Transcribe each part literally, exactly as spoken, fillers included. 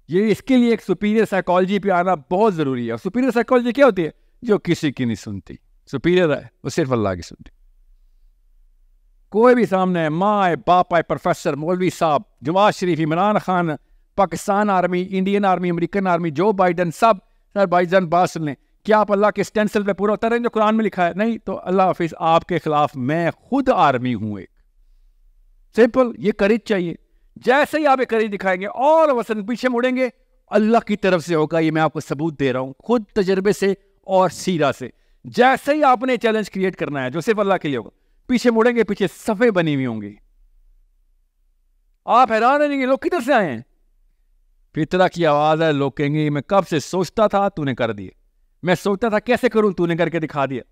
یہ اس کے لیے ایک سپیریئر سائیکالوجی پہ آنا بہت ضروری ہے. اور سپیریئر سائیکالوجی کیا ہوتی ہے؟ جو کسی کی نہیں سنتی. سپیریئر ہے وہ صرف اللہ کی سنتی. کوئی بھی سامنے ہے، ماں ہے، باپ ہے، پروفیسر، مولوی صاحب، جواز Sharif, Imran Khan, Pakistan army, Indian army, American army, Joe Biden, سب سر بھائی جان بات سن لیں. کیا آپ اللہ کے اسٹینسل پہ پورا اتر رہے ہیں جو قرآن میں لکھا ہے؟ نہیں. تو اللہ حافظ، آپ کے خلاف میں خود آرمی ہوں. ایک سمپل یہ کریج چاہیے. جیسے ہی آپ یہ کریج دکھائیں گے اور وسن پیچھے مڑیں گے، اللہ کی طرف سے ہوگا. یہ میں آپ کو ثبوت دے رہا ہوں خود تجربے سے اور سیرہ سے. جیسے ہی آپ نے چیلنج کریٹ کرنا ہے جو صرف اللہ کے لیے ہوگا، پیچھے مڑیں گے، پیچھے صفحے بنی ہوئی ہوں گی. آپ حیران رہیں گے لوگ کدھر سے آئے ہیں. فطرہ کی آواز ہے. لوگ کہیں گے میں کب سے سوچتا تھا، تو نے کر دیے. میں سوچتا تھا کیسے کروں، تو نے کر کے دکھا دیا.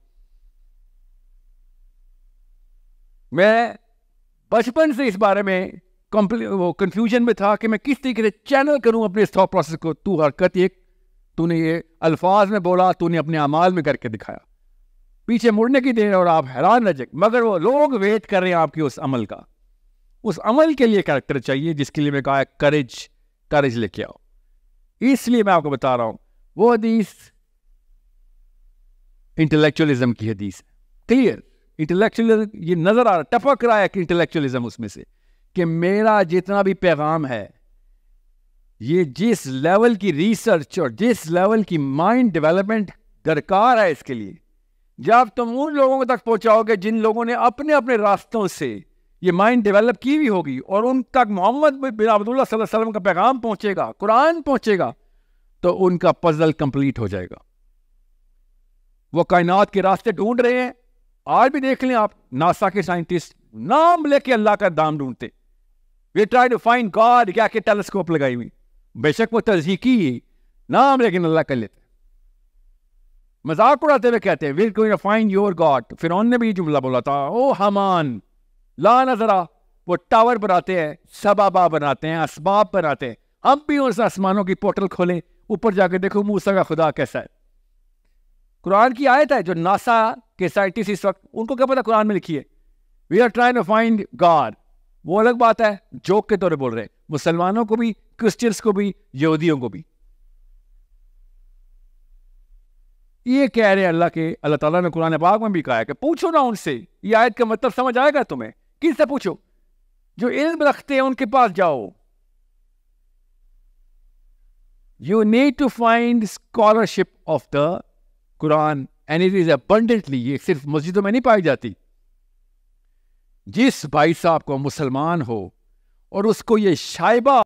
میں بچپن سے اس بارے میں وہ کنفیوژن میں تھا کہ میں کس طریقے سے چینل کروں اپنے تھاٹ پروسیس کو. تو حرکت ایک، تو نے یہ الفاظ میں بولا، تو نے اپنے اعمال میں کر کے دکھایا. پیچھے مڑنے کی دیر اور آپ حیران رہ جائیں. مگر وہ لوگ ویٹ کر رہے ہیں آپ کی اس عمل کا. اس عمل کے لیے کریکٹر چاہیے جس کے لیے میں کہا ہے کریج. کریج لے کے آؤ. اس لیے میں آپ کو بتا رہا ہوں وہ حدیث انٹلیکچولیزم کی حدیث ہے. کلیئر انٹلیکچولیزم یہ نظر آ رہا، ٹپک رہا ہے کہ انٹلیکچولیزم اس میں سے، کہ میرا جتنا بھی پیغام ہے یہ جس لیول کی ریسرچ اور جس لیول کی مائنڈ ڈیولپمنٹ درکار ہے اس کے لیے، جب تم ان لوگوں تک پہنچاؤ گے جن لوگوں نے اپنے اپنے راستوں سے یہ مائنڈ ڈیولپ کی ہوئی ہوگی اور ان تک محمد بن عبداللہ صلی اللہ علیہ وسلم کا پیغام پہنچے گا، قرآن پہنچے گا، تو ان کا پزل کمپلیٹ ہو جائے گا. وہ کائنات کے راستے ڈھونڈ رہے ہیں. آج بھی دیکھ لیں آپ، ناسا کے سائنٹسٹ نام لے کے اللہ کا دام ڈھونڈتے. We try to find God, کیا کہ ٹیلیسکوپ لگائی ہوئی. بے شک وہ تزہیقی نام لیکن اللہ کر لیتے. مذاق اڑاتے ہوئے کہتے ہیں we are going to find your God. فرعون نے بھی یہ جملہ بولا تھا، او حمان لا نظرا. وہ ٹاور بناتے ہیں، سبابا بناتے ہیں، اسباب بناتے ہیں. ہم بھی اس آسمانوں کی پورٹل کھولیں، اوپر جا کے دیکھو موسیٰ کا خدا کیسا ہے. قرآن کی آیت ہے جو ناسا کے سائنٹسٹ اس وقت ان کو کیا پتا قرآن میں لکھی ہے. We are trying to find God. وہ الگ بات ہے، جوک کے طور پہ بول رہے ہیں، مسلمانوں کو بھی، کرسچنس کو بھی، یہودیوں کو بھی. یہ کہہ رہے ہیں اللہ کے اللہ تعالیٰ نے قرآن پاک میں بھی کہا ہے کہ پوچھو نا ان سے. یہ آیت کا مطلب سمجھ آئے گا تمہیں. کس سے پوچھو؟ جو علم رکھتے ہیں ان کے پاس جاؤ. You need to find scholarship of the Quran and it is abundantly. یہ صرف مسجدوں میں نہیں پائی جاتی. جس بھائی صاحب کو مسلمان ہو اور اس کو یہ شائبہ